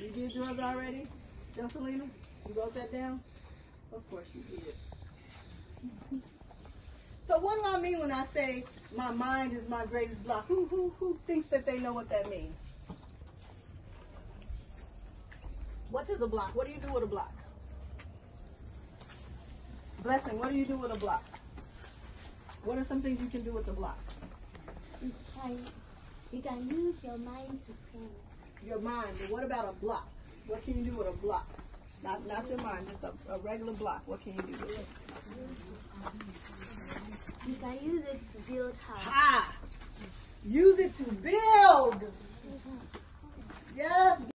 You did yours already? Jocelina? You wrote that down? Of course you did. So what do I mean when I say my mind is my greatest block? Who thinks that they know what that means? What is a block? What do you do with a block? Blessing, what do you do with a block? What are some things you can do with the block? You can use your mind to think. Your mind, but what about a block? What can you do with a block? Not your mind, just a regular block. What can you do with it? You can use it to build house. Ah! Use it to build! Yes!